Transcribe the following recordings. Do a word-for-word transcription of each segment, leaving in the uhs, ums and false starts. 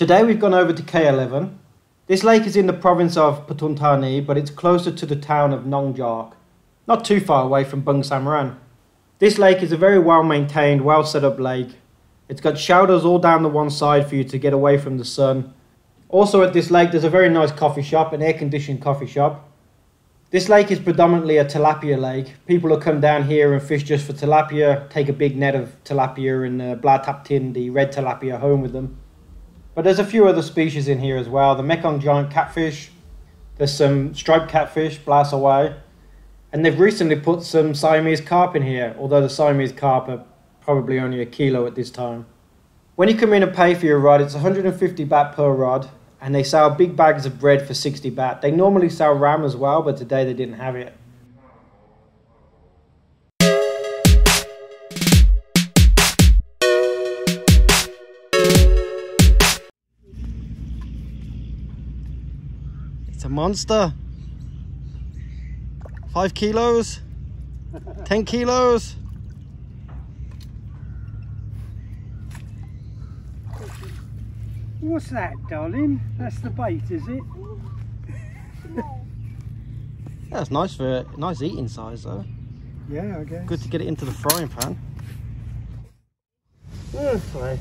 Today we've gone over to K eleven. This lake is in the province of Pathum Thani, but it's closer to the town of Nong Jalk, not too far away from Bung Samran. This lake is a very well maintained, well set up lake. It's got shelters all down the one side for you to get away from the sun. Also at this lake there's a very nice coffee shop, an air conditioned coffee shop. This lake is predominantly a tilapia lake. People will come down here and fish just for tilapia, take a big net of tilapia and uh, blah tap tin, the red tilapia, home with them. But there's a few other species in here as well. The Mekong giant catfish, there's some striped catfish, blah sawai, and they've recently put some Siamese carp in here, although the Siamese carp are probably only a kilo at this time. When you come in and pay for your rod, it's one hundred fifty baht per rod. And they sell big bags of bread for sixty baht. They normally sell ram as well, but today they didn't have it. It's a monster. Five kilos, ten kilos. What's that, darling? That's the bait, is it? That's nice for a nice eating size though. Yeah, I guess. Good to get it into the frying pan. Oh, sorry.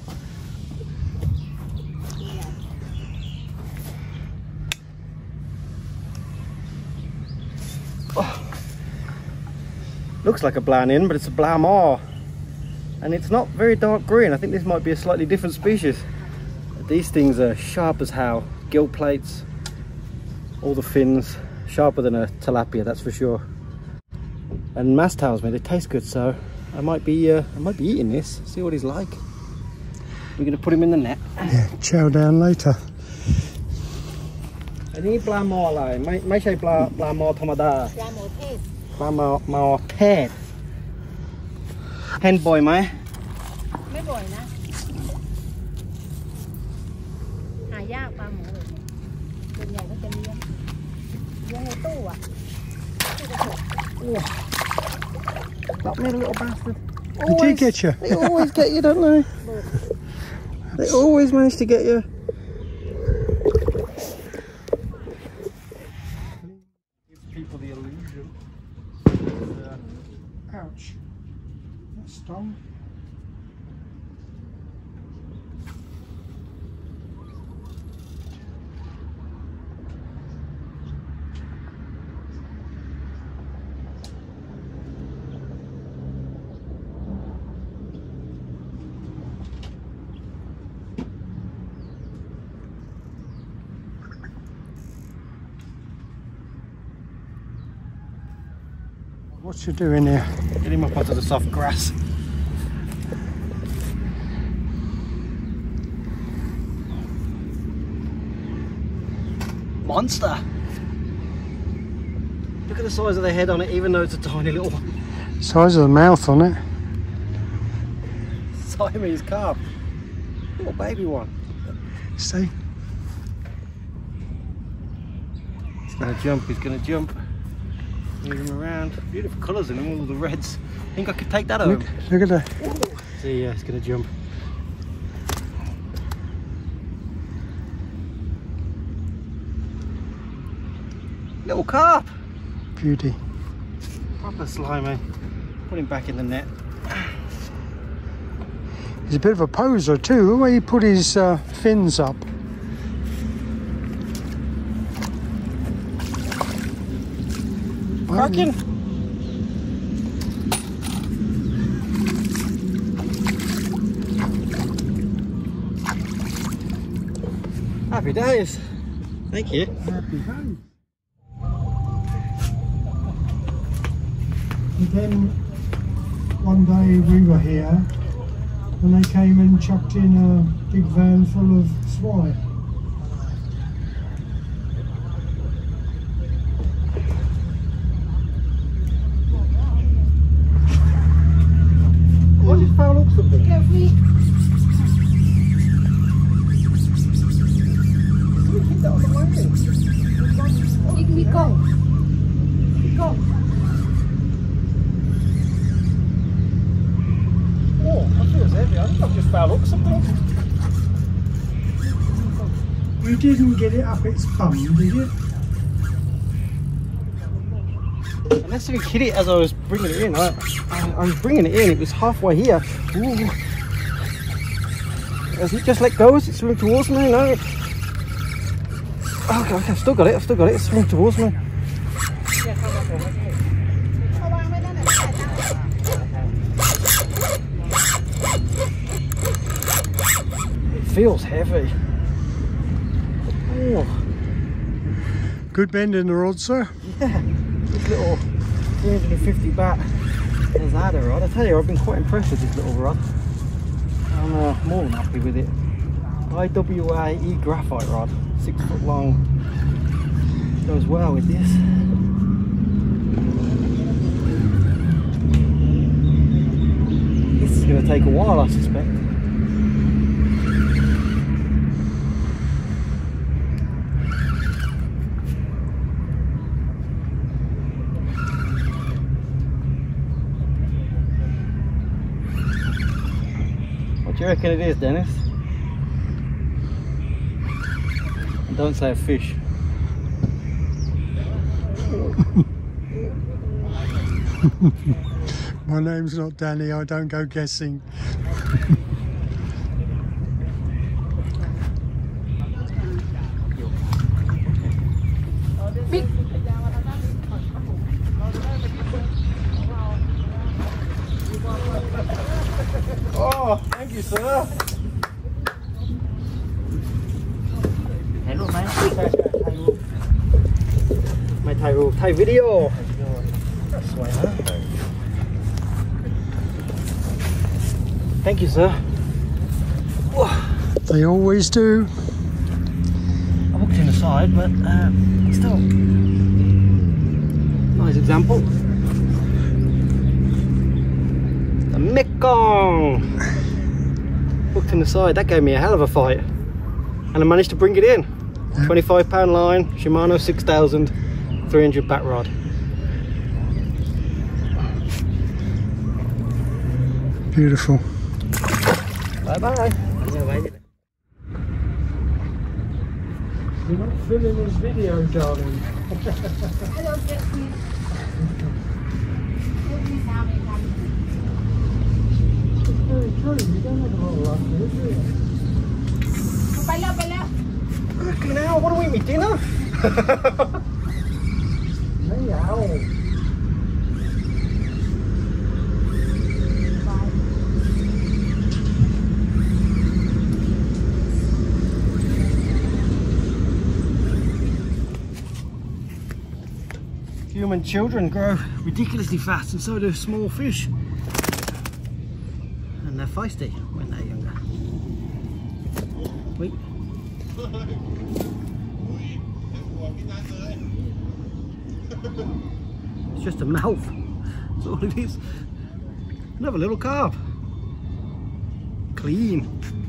Oh. Looks like a Blau-Nin, but it's a Blau-Mar. And it's not very dark green. I think this might be a slightly different species. These things are sharp as hell. Gill plates, all the fins, sharper than a tilapia, that's for sure. And Mas tells me they taste good, so I might be uh, I might be eating this. See what he's like. We're gonna put him in the net. Yeah, chow down later. I need Blau-Mar lai. Mai mai chai Blau-Mar thamada. Blau-Mar ted. Hen boy mai? Mấy boy na. ยากปลาหมูเลยส่วนใหญ่ก็จะเลี้ยงเลี้ยงในตู้อ่ะ Stop me, little bastard. They do get you. They always get you, don't they? They always manage to get you. Gives people the illusion. Uh, ouch. That stung. What's you doing here? Get him up onto the soft grass. Monster! Look at the size of the head on it, even though it's a tiny little one. Size of the mouth on it. Siamese carp. Little baby one. See? He's gonna jump, he's gonna jump. Move him around. Beautiful colours in him, all the reds. I think I could take that home. Look, look at that. See, yeah, it's gonna jump. Little carp! Beauty. Proper slimy. Put him back in the net. He's a bit of a poser too, the way he put his uh, fins up. Parking. Happy days. Thank you. Happy days. And then one day we were here and they came and chucked in a big van full of swine. Why did foul up something? Carefully. Keep that on the landing. It will go. Go. Oh, I feel it's heavy. I think I've just foul up something. You didn't get it up its bum, did you? And let's even hit it as I was bringing it in. I, I, I was bringing it in, it was halfway here. Ooh. As it just let go as it swung towards me, no. Okay, okay, I've still got it, I've still got it, it's swung towards me. It feels heavy. Oh. Good bend in the rod, sir. Yeah, this little three hundred fifty baht Lazada rod. I tell you, I've been quite impressed with this little rod. I'm uh, more than happy with it. I W A E graphite rod, six foot long. Goes well with this. This is going to take a while, I suspect. What do you reckon it is, Dennis? And don't say a fish. My name's not Danny, I don't go guessing. Oh, thank you, sir. Hello, man. My Thai rule, Thai video. That's why, huh? Thank you, sir. They always do. I hooked in the side, but uh, still. Nice example. The Mekong. Hooked in the side. That gave me a hell of a fight. And I managed to bring it in. Yeah. twenty-five pound line, Shimano six thousand, three hundred baht rod. Beautiful. Bye bye. You're not filming this video, darling. Hello, Jesse. It's very true, you don't have a lot of luck here, do you? ไปแล้วไปแล้ว Fucking hell, what do we eat dinner? Hey, ow. Human children grow ridiculously fast, and so do small fish. And they're feisty when they're younger. Wait. It's just a mouth. That's all it is. Another little carp. Clean.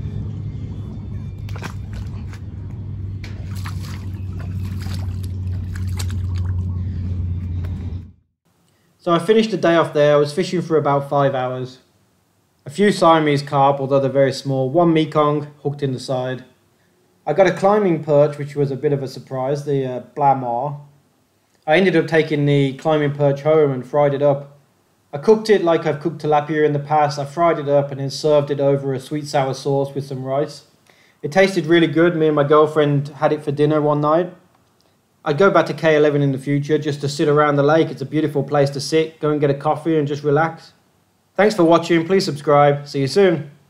So I finished the day off there. I was fishing for about five hours. A few Siamese carp, although they're very small. One Mekong hooked in the side. I got a climbing perch, which was a bit of a surprise, the uh, Blamar. I ended up taking the climbing perch home and fried it up. I cooked it like I've cooked tilapia in the past. I fried it up and then served it over a sweet sour sauce with some rice. It tasted really good. Me and my girlfriend had it for dinner one night. I'd go back to K eleven in the future just to sit around the lake. It's a beautiful place to sit, go and get a coffee and just relax. Thanks for watching. Please subscribe. See you soon.